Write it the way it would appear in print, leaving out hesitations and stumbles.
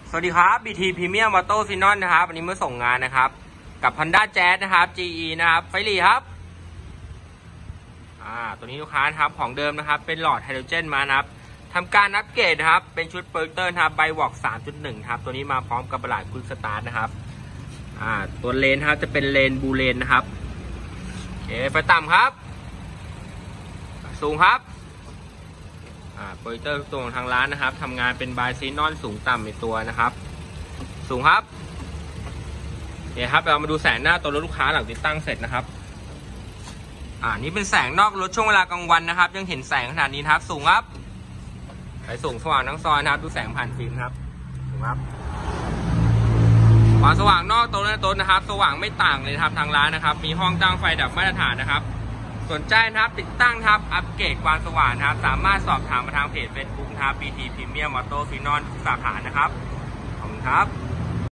สวัสดีครับ BT Premium Auto Phenon นะครับวันนี้มาส่งงานนะครับกับ Honda Jazz นะครับ GE นะครับไฟหลีครับตัวนี้ลูกค้าครับของเดิมนะครับเป็นหลอดไฮโดรเจนมานะครับทำการอัปเกรดนะครับเป็นชุดโปรเตอร์นะครับไบวอล์ก 3.1 ครับตัวนี้มาพร้อมกับประหลาดควิกสตาร์ทนะครับตัวเลนครับจะเป็นเลนบูเลนนะครับโอเคไฟต่ำครับสูงครับโปรเตอร์ตัวของทางร้านนะครับทำงานเป็นไบซีนอนสูงต่ำในตัวนะครับสูงครับเนี่ยครับเรามาดูแสงหน้าตัวรถลูกค้าหลังติดตั้งเสร็จนะครับนี่เป็นแสงนอกรถช่วงเวลากลางวันนะครับยังเห็นแสงขนาดนี้นะครับสูงครับไฟสูงสว่างทั้งซอยนะครับดูแสงผ่านฟิล์มครับสูงครับความสว่างนอกตัวนะครับสว่างไม่ต่างเลยครับทางร้านนะครับมีห้องตั้งไฟดับมาตรฐานนะครับสนใจนะครับติดตั้งครับอัปเกรดความสว่างนะครับสามารถสอบถามมาทางเพจ Facebook นะครับ BT Premium Auto Phenon ทุกสาขานะครับขอบคุณครับ